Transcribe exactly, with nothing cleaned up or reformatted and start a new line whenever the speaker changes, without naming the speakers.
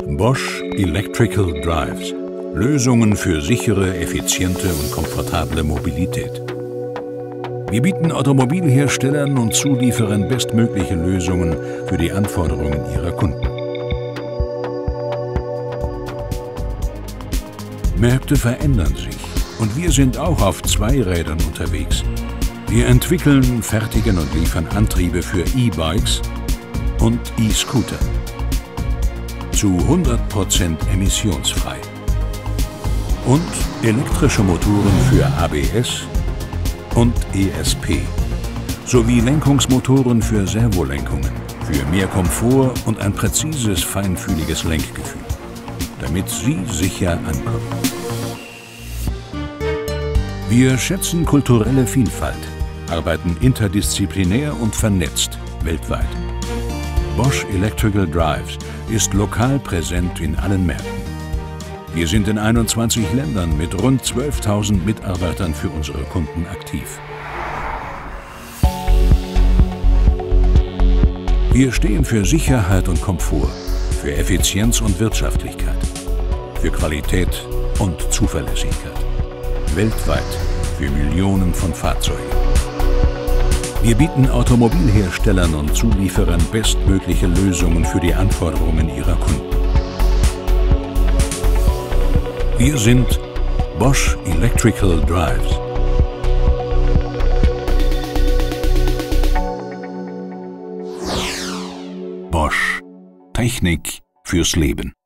Bosch Electrical Drives. Lösungen für sichere, effiziente und komfortable Mobilität. Wir bieten Automobilherstellern und Zulieferern bestmögliche Lösungen für die Anforderungen ihrer Kunden. Märkte verändern sich und wir sind auch auf zwei Rädern unterwegs. Wir entwickeln, fertigen und liefern Antriebe für E-Bikes und E-Scooter. Zu hundert Prozent emissionsfrei. Und elektrische Motoren für A B S und E S P. Sowie Lenkungsmotoren für Servolenkungen, für mehr Komfort und ein präzises, feinfühliges Lenkgefühl, damit Sie sicher ankommen. Wir schätzen kulturelle Vielfalt, arbeiten interdisziplinär und vernetzt weltweit. Bosch Electrical Drives ist lokal präsent in allen Märkten. Wir sind in einundzwanzig Ländern mit rund zwölftausend Mitarbeitern für unsere Kunden aktiv. Wir stehen für Sicherheit und Komfort, für Effizienz und Wirtschaftlichkeit, für Qualität und Zuverlässigkeit. Weltweit für Millionen von Fahrzeugen. Wir bieten Automobilherstellern und Zulieferern bestmögliche Lösungen für die Anforderungen ihrer Kunden. Wir sind Bosch Electrical Drives. Bosch. Technik fürs Leben.